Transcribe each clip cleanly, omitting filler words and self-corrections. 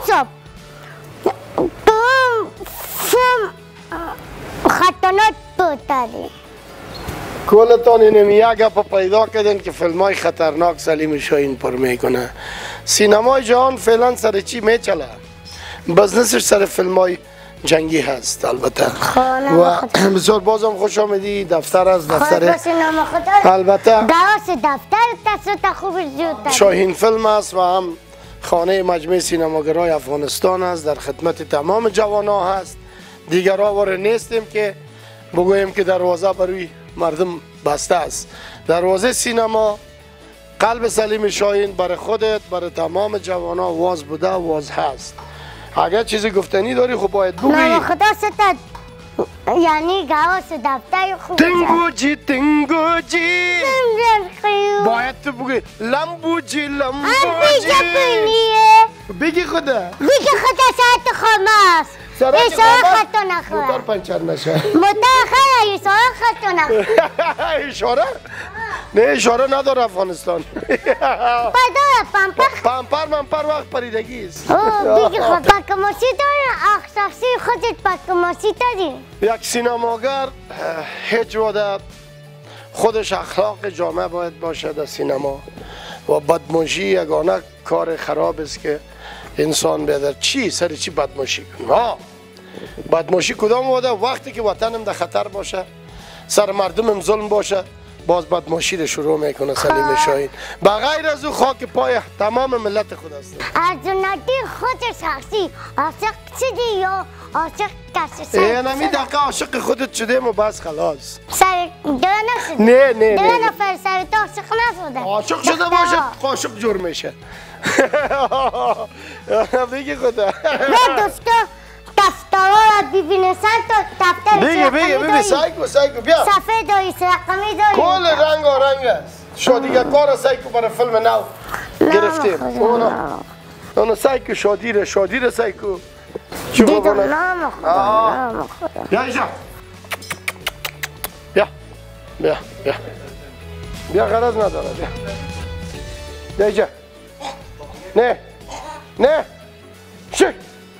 صاحب تو فیلم خطرناک بودتری کلتان اینم یک گپ پیدا کردن که فیلم های خطرناک سلیم شاهین پر میکنه. سینمای جهان فعلا سر چی میچله؟ بزنسش سر فیلم های جنگی هست البته. و بسیار بازم خوش آمدی. دفتر از دفتر البته درس دفتر تصویت خوب زیاد شاهین فیلم است و هم خانه مجمع سینماگرای افغانستان است. در خدمت تمام جوانان هست. دیگر آواره نیستیم که بگوییم که دروازه بروی مردم بسته است. دروازه سینما قلب سلیم شاهین برای خودت برای تمام جوانان واز بوده و واز هست. اگر چیزی گفتنی داری خب باید بگویی. نه خدا ستد یعنی گواس دفتر خوب تنگوجی تنگوجی باید تو بگویی لمبوجی لمبوجی بگی خدا بگی خدا ساعت خاماست اشاره خطا نخواه موتر پنچر نشه موتر خیلی اشاره خطا نخواه اشاره؟ نه اشاره نداره افغانستان داره پمپر منپر وقت پریدگی است بگی خود پکماسی داره اخصاصی خودت پکماسی داری یک سینماگر هیچ وقت خودش اخلاق جامعه باید باشه در سینما و بدماشی یگانه کار خراب است که انسان بیادر چی سر چی بدماشی کنه. بدماشی کدام واده وقتی که وطنم در خطر باشه سر مردمم ظلم باشه باز بدماشی رو شروع میکنه سلیم شاهین. بغیر از او خاک پای تمام ملت خود است. ارجناتی خود شخصی عاشق شدی یا عاشق کسی نمی دقیقه عاشق خودت شده و بس خلاص سر دو نشده نه دو نفر سر تو عاشق نشده عاشق شده باشه قاشق جور میشه بگی خدا به دوستا دفترها را ببینه تو دفتر بگی سایکو بیا صفحه داری رقمی داری کل رنگ و رنگ است شادیگر کار سایکو برای فیلم نو گرفتیم اونو سایکو شادی سایکو دیدم نام خدا بیا ایجا بیا غرض نداره بیا ایجا نه شک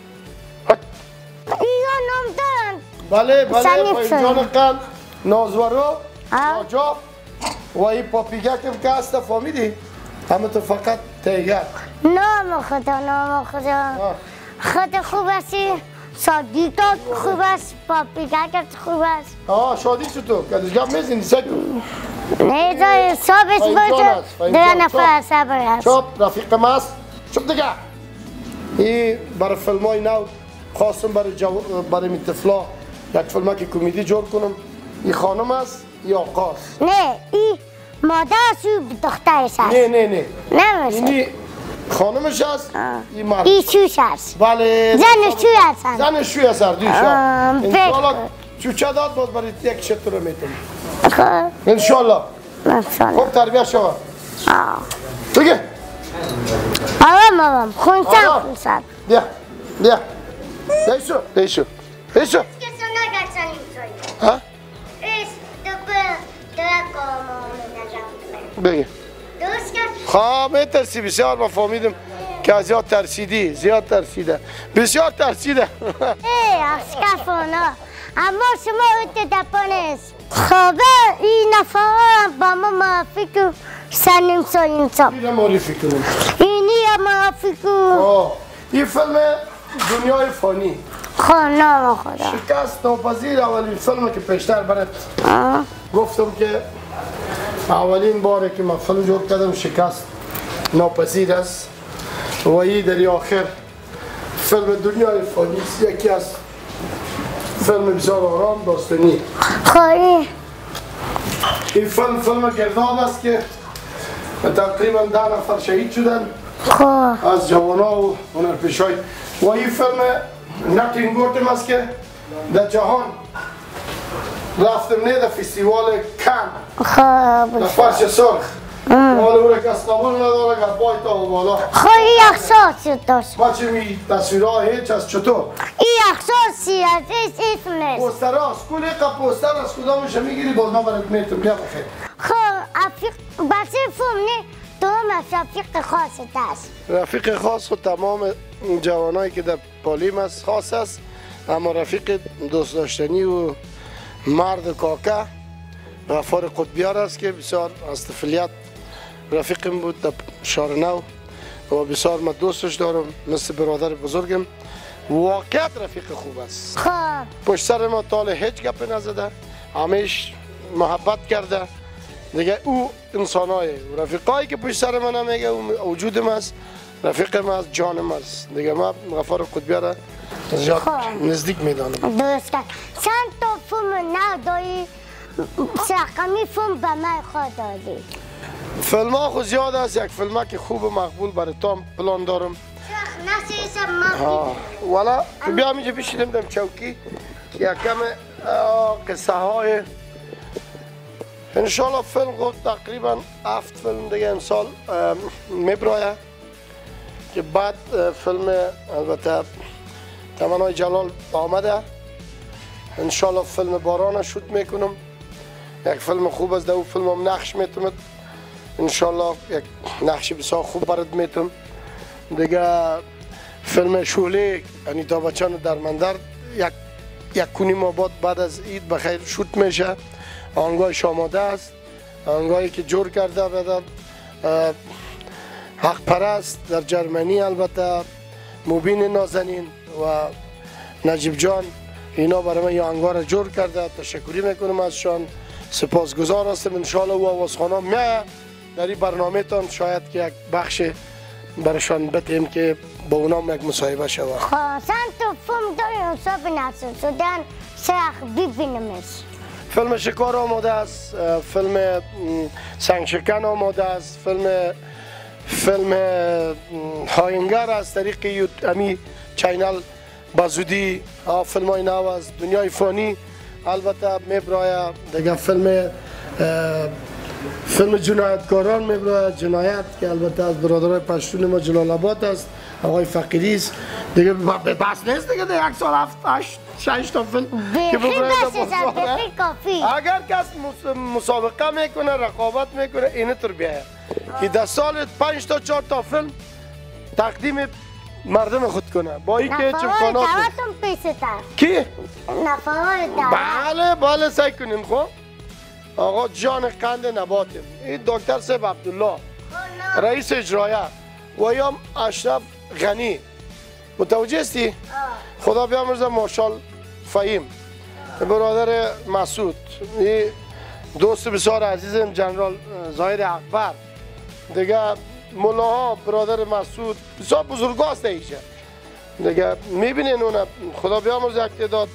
اینا نام بله دارن پایینجان قند نازورو ناجاب و این پاپیگک هم که هسته فامیدی همه تو فقط تیگر نام خدا خود خوب هستی صادیقات خوب است پاپیگکت خوب است شادی چطور؟ کدشگاه میزینی سکو نه جای صابش باشه دو نفر صبر هست چوب رفیق ماست چوب دیگه این برای فیلم های نو خواستم برای میتفلا یک فیلم که کمیدی جور کنم. این خانم است یا آقاست؟ نه این مادر است و دخترش هست نه نمیشه خانمش هست این مرد این چوش هست بله زنش چوی هستن زنش چوی هست انشالله چوچه داد باز برای یک شتر رو میتونم انشالله خوب تربیه شما بگه آرام خونسم بیا دیشو ها؟ بگه خواه میترسی بسیار ما فهمیدم که از زیاد ترسیده بسیار ترسیده اشکافونا اما شما اوت دپانست خوابه این نفر با ما معافی که سنیم ساییم ساب اینه معرفی کنم اینی معافی که این فیلم دنیای فانی نام خدا شکست ناپذیر اولین فیلم که پیشتر برات گفتم که اولین باره که من فیلم جور کردم شکست ناپذیر است و این در آخر فیلم دنیای فانی است. یکی از فیلم بسیار آرام داستانی خواهی این فیلم گرداب است که تقریبا 10 نفر شهید شدن از جوانا و هنرپیشای و این فیلم نتینگورتم است که در جهان رفتم نه در فستیوال کن در فرش سرخ حالا او را که استقبال نداره که پای تا و بالا خواهی اخصاصی داشت ما چه می تصویرها هیچ از چطور این اخصاصی از اسم نیست پوستر هاست کل ایقا پوستر از کدامش میگیری باز ما برات میتونم بیا بخیر خب بچه فیلم نه تو تمام رفیق خاصت است؟ رفیق خاص و تمام جوانایی که در پالیم است خاص است، اما رفیق دوست داشتنی و مرد کاکه غفار قطبیار است که بسیار از طفولیت رفیقم بود در شهر نو و بسیار من دوستش دارم، مثل برادر بزرگم. واقعا رفیق خوب است. خب پشت سر ما تال هیچ گپ نزده، همیش محبت کرده دیگه. او انسانای رفیقایی که پشت سر من نمیگه وجودم است، رفیقم است، جانم است دیگه. من غفار قطبیار را زیاد نزدیک میدانم. درست کرد. چند تا فیلم نو داری؟ رقمی فیلم به من خود دادی؟ فیلم ها خود زیاد است. یک فیلم که خوب و مقبول برای تام پلان دارم. والا بیا اینجا بشینم دم چوکی یک کم قصه های انشالله فیلم خود تقریبا 7 فیلم دیگه امسال میبرایه که بعد فیلم البته تمنای جلال آمده. انشالله فیلم باران شوت میکنم، یک فیلم خوب است. در اون فیلم هم نقش میتونم، انشالله یک نقش بسیار خوب برد میتونم دیگه. فیلم شعله انیتا بچان در مندر یک کنی ما بعد از عید بخیر شوت میشه. آنگاه آماده است، آنگاهی که جور کرده بدن حق پرست در جرمنی، البته مبین نازنین و نجیب جان اینا برای من یا آنگاه را جور کرده. تشکری میکنم ازشان، سپاسگزار هستم. انشالله و آوازخانه میایه در این برنامه تان، شاید که یک بخش برشان بتیم که با اونام یک مصاحبه شود. چند تا فیلم داری حساب نسل شدن سرخ ببینمش؟ فیلم شکار آماده است، فیلم سنگ شکن آماده است، فیلم هاینگر از طریق امی چینل بازودی. فیلم های نو است. دنیای فانی البته میبرایه دیگه. فیلم جنایتکاران میبرایه، جنایت که البته از برادرای پشتون ما جلال آباد است، آقای فقیری است دیگه. بس نیست دیگه، یک سال 7 8 6 تا فیلم که کافی. اگر کس مسابقه میکنه، رقابت میکنه، اینه طور بیایه که در سال 5 تا 4 تا فیلم تقدیم مردم خود کنه با این که چمکانات کی؟ بله سعی کنیم. خب آقا جان قند نباتیم، این دکتر صاحب عبدالله رئیس اجرایه و یا اشرف غنی، متوجه استی؟ خدا بیامرزه مارشال فهیم، برادر مسعود، دوست بسیار عزیزم جنرال ظاهر اکبر دیگه، ملاها برادر مسعود بسیار بزرگاست ایشه دیگه. میبینین اون خدا بیامرزه اقتداد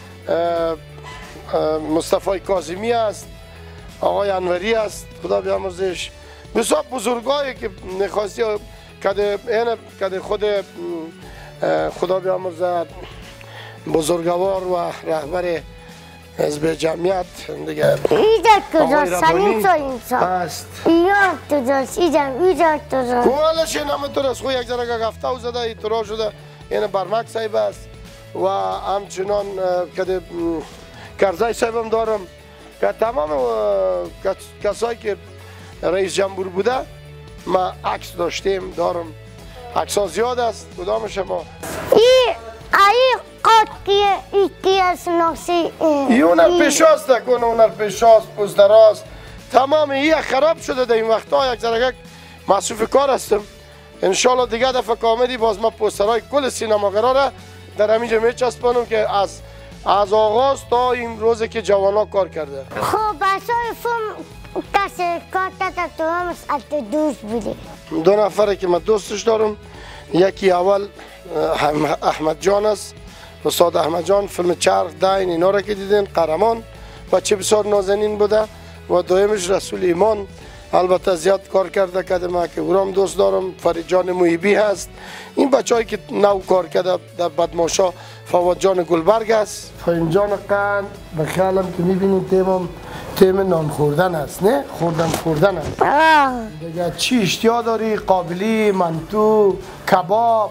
مصطفی کاظمی است، آقای انوری است، خدا بیامرزش. بسیار بزرگایی که نخواستی کده خود خدا بیامرزه بزرگوار و رهبر حزب جمعیت دیگه. اینجا کجاست؟ سنیم تو اینجا است. ایان کجاست؟ اینجا کجاست؟ کولش این همه طور است. خو یک ذره گفته و زده ایترا شده. این برمک صاحب است و همچنان کده کرزای صاحبم دارم که تمام کسایی که رئیس جمهور بوده ما عکس داشتیم دارم. عکس ها زیاد است. کدام شما؟ ای قاطی ایتی از ناسی اونر پیشاست کن، اونر پیشاست، پوزدراست، تمام این خراب شده در این وقتا. یک ذره مصروف کار هستم. انشالله دیگه دفعه کامدی باز ما پوسترهای کل سینماگرها را در همینجا میچسبانم که از آغاز تا این روزی که جوانا کار کرده. خب بسای فیلم کسی کار کرده تو هم از دوست بودی؟ 2 نفره که من دوستش دارم. یکی اول احمد جان است، استاد احمد جان، فیلم چرخ دین اینا را که دیدین، قهرمان، بچه بسیار نازنین بوده. و دویمش رسول ایمان، البته زیاد کار کرده که من که اونم دوست دارم. فرید جان محیبی هست. این بچه‌ای که نو کار کرده در بدماشا، فواد جان گلبرگ است، فهیم جان قند. به خیالم که میبینید تیم نان خوردن است، نه؟ خوردن است دیگه. چی اشتیا داری؟ قابلی، منتو، کباب،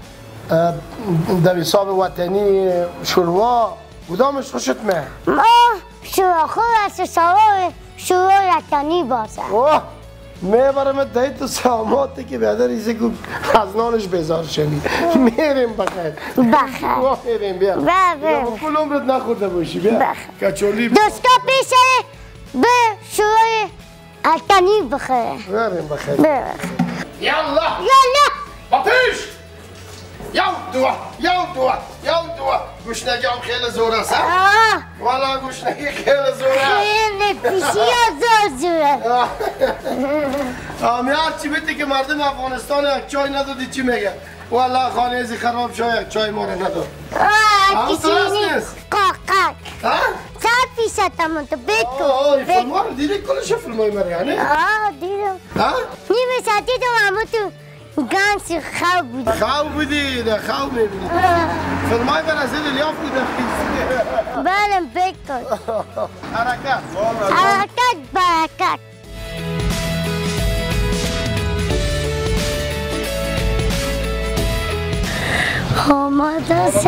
در حساب وطنی، شوروا، کدامش خوشت میاد؟ شوروا خوب است، شوروا وطنی باشه. میبرم دایی تو ساماتی که بیادر ایزه که از نانش بیزار شوی میریم بخیر بخیر میریم بیا کل عمرت نخورده باشی بیا کچولی دوستا پیشه به شروع التنی بخیر میریم بخیر یالله با پیش یو دوا گوشنگی هم خیلی زور است والا گوشنگی خیلی زور است خیلی پیشی زوره آمی هرچی بیتی که مردم افغانستان یک چای ندادی چی میگه والا خانه ازی خراب شو یک چای ما رو نداد کسی نیست قاقک چند پیشت همون تو بگو فیلم ها رو دیدی کلش فیلم های مریانه دیدم نیمه ساعت دیدم همون تو گانسی خواب بودی خواب بودی ده خواب میبینی فیلم های برازیل لیاف بوده بله بگو حرکت برکت آماده شد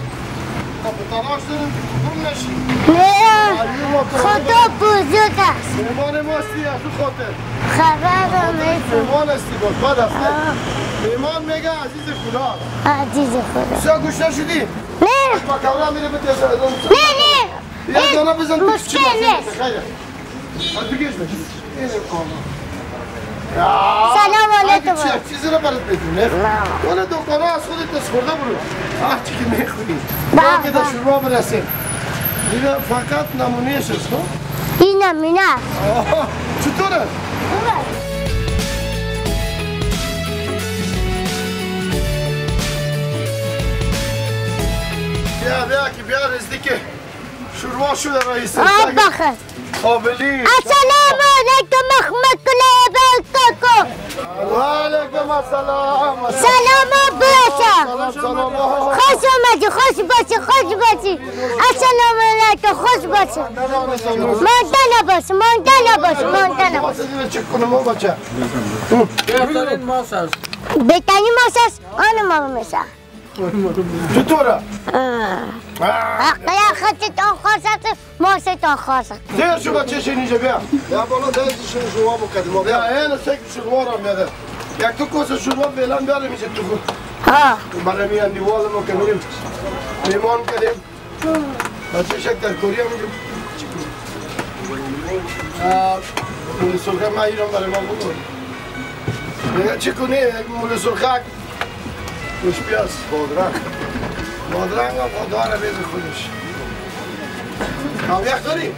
نه خدا بزرگ است میمان ماستی از او خاطر خبر میمان استی بود بد است میمان میگه عزیز خدا عزیز خدا بسیار گوش نشدی؟ نه با کاملا میره به تیزه نه یه دانه بزن تو چی نیست بگیش بشید سلام علیکم چیزی رو برات بدونه اون دکانه از خودت نسخورده برو چی که میخونی که در شروع برسیم این فقط نمونیش است این نمونه چطوره؟ بیا که بیا رزدی که شروع شده رئیس بخیر قابلی السلام علیکم احمد کلی برکاکو و علیکم السلام سلام باشم خوش آمدی خوش باشی السلام علیکم خوش باشی مانده نباش چک کنم آقا بچه بهترین ماس است بهترین ماس است آن ما میشه چطوره؟ قیاقتتان خاص است ماستان خاص است دیر شو بچه شنیجه بیا بیا بالا دست شما مقدمه بیا این سک شما را میاده یک تو کوس شما فعلا بیاره میشه تو خود برای میان دیوال ما که میریم میمان کردیم بچه شکل کوری هم میگیم مولی سرخه ما ایران برای ما بگو میگه چی کنی مولی سرخه گوش پیاز بادرنگ هم خودواره بیز خودش آویخ داری؟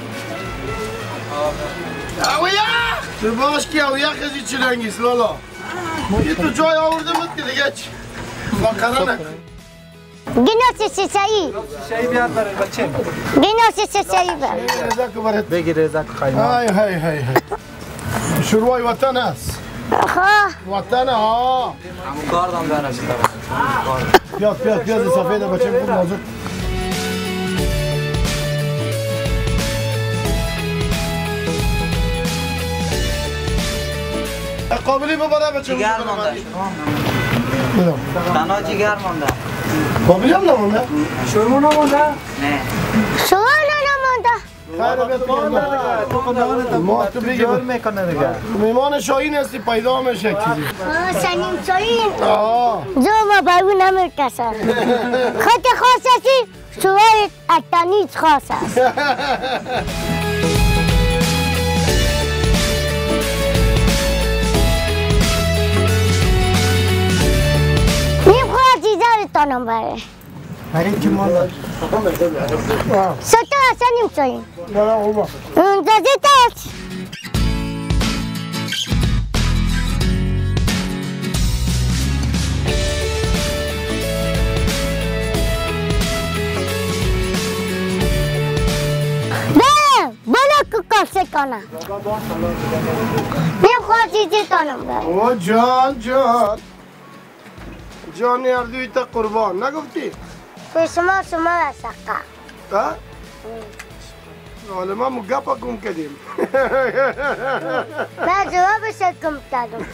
آویخ! تو باش که آویخ ازی چی رنگیست لالا یه تو جای آوردمت که دیگه چی فقره نکن گناس سیسایی شایی بیار برای بچه گناس سیسایی بر رزاکو برد بگی رزاک خیلی های شروعای وطن است وطن ها همون گاردم دارش پیاز سفید بچه بود نازک قابلی ببره بچه جگر مانده تنها جگر مانده قابلی هم نمونده؟ شرمو نمانده؟ نه شما نمانده خیلی بیت ما تو بگی میکنه دیگه میمان شاهین هستی پیدا میشه یک چیزی سنیم شاهین زو ما باید نمیرکسه خط خاص هستی شوار اتانیت خاص است نیم خواه چیزا رو تانم بره برای چی مانده؟ ستا اصلا نیم شاهین اندازه تاست کاسه کنم نمیخواد چیزی کنم او جان اردوی تا قربان نگفتی؟ به شما رسقه ها؟ حالا ما مگپا گم کردیم من جوابش گم کردم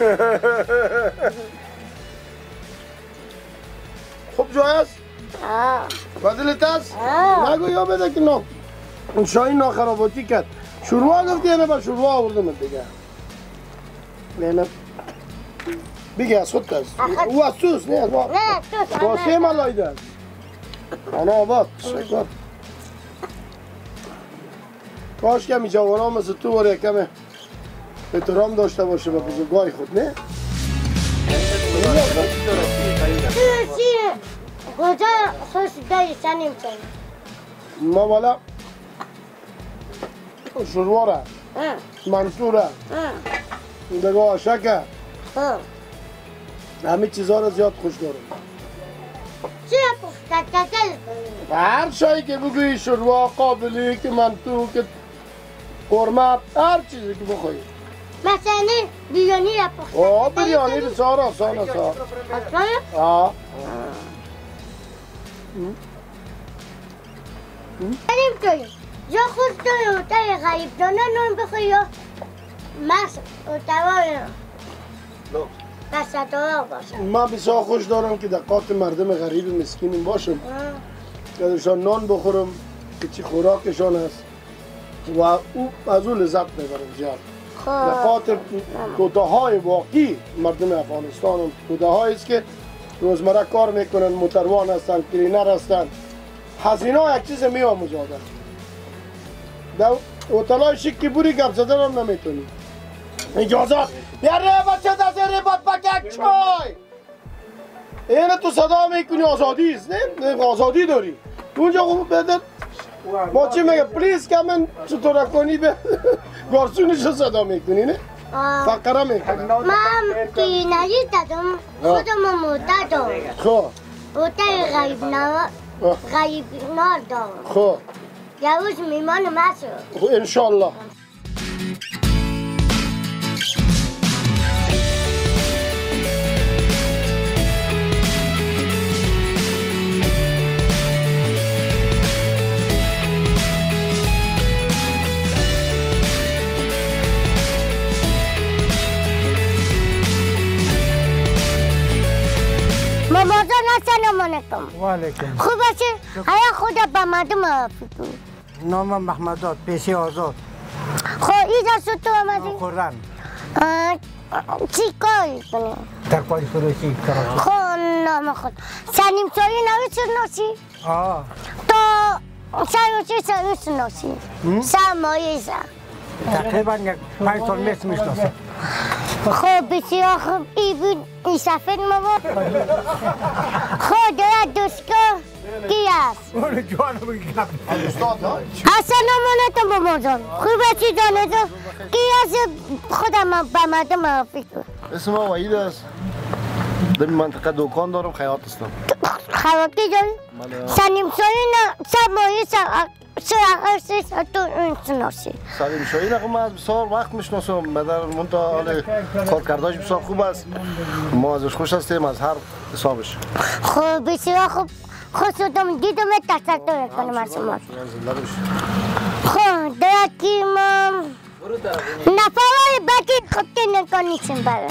خوب جای است؟ بدلت است؟ نگو یا بده که نه اون شاهین ناخراباتی کرد شروع گفتی یعنی با شروع آوردم دیگه نه بگه از خود است او از توست نه از ما نه تو واسه ما لایده انا آباد شکر کاش که می جوان ها مثل تو باره کم احترام داشته باشه به بزرگای خود نه؟ چی کجا خوش داری سنیم چایی ما بالا شرواره منطوره دگاه آشکه همه چیزها رو زیاد خوش دارم چی پختکل هر شایی که بگویی شروع قابلی که منطور که قرمه هر چیزی که بخوایی مثلا بیرانی را پختکل آه بریانی بسیار آسان است آه سنیم چایی یا خوش داری اوتای غریب دانه نون بخوری یا مست اوتوار بسطوار باشه من بسیار خوش دارم که دقات مردم غریب مسکین باشم که ازشان نان بخورم که چی خوراکشان است و او از او لذت ببرم زیاد دقات توتاهای واقعی مردم افغانستان هم توتاهایی است که روزمره کار میکنن موتروان هستن کلینر هستن هزینه یک چیز میآموزادن در اوتلای شکی بوری گپ زدن هم نمیتونی اجازت یه ره بچه دست ره بات پکک چای اینه تو صدا میکنی آزادی است نه آزادی داری اونجا خوب بده ما چی میگه پلیز که من چطور کنی به گارسونش رو صدا میکنی نه فقره میکنی من کلینری دادم خودم مددم خب اوتای غریب نار دارم خب یه روز میمان مسو انشالله سلام علیکم و علیکم خوب باشه آیا خدا با مردم معرفی کنی نامم محمدات پیشی آزاد خب اینجا شد تو آمدی خورن چی کاری کنی ترپای فروشی کراچی خب نام خود سنیم سایی نوی شناسی آه تو سنوچی سنیم شناسی سرمایه سر تقریبا یک 5 سال میشناسم خب بسیار خوب این سفید مواد خب دارد دوستگاه کی است؟ اونو جوانو بگم السلام علیکم بابا جان خوبه چی جانه جان کی است خودم با مردم معرفی کن اسم ما وحید است در این منطقه دکان دارم خیاط هستم خیاطی داری؟ سنیم سایی نه سرمایه سر تو این شناسی سلیم شاهی نخوام از بسیار وقت میشناسم مدر منطقه حال کارکرداش بسیار خوب است ما ازش خوش هستیم از هر حسابش خب بسیار خوب خوش شدم دیدم تشکر کنم از شما خب درکی ما نفرهای بکی خطی نکنیشیم برای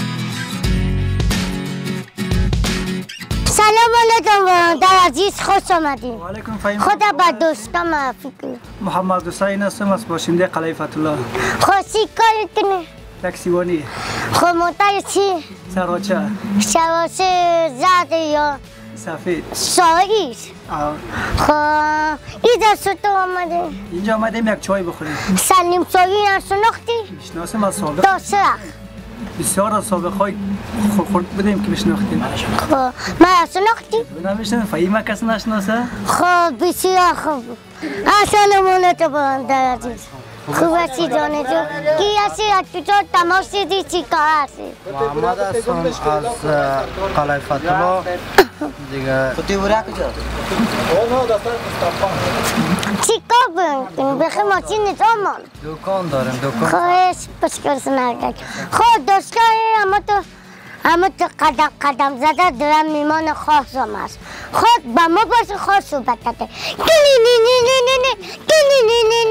سلام علیکم در عزیز خوش آمدین علیکم فهیم خدا با دوستا معرفی کنی محمد حسین هستم از باشنده قلعه فتح‌الله خوشی کاری کنی تاکسیوانی خب موتر چی؟ سراچه شواشه زرد یا سفید ساییش خب اینجا شده آمده اینجا آمدیم یک چای بخوریم سلیم سایی نشناختی؟ میشناسم از سابق تا سرخ بسیار از سابق های خورد بودیم که بشناختیم خب من شناختی؟ نمیشنم فهیم کس نشناسه خب بسیار خوب السلام علیکم در عزیز خوب هستی جانه جو کی هستی از تو تماسی دی چی کار هستی محمد هستم از قلعه فتح‌الله دیگه چی کار کنیم بخی ماشین نظامان دکان دارم دکان خواهش پشکرس نرگل خود دستگاه اما تو قدم زده دارم میمان خواستم است خود با ما باش خواست صحبت کرده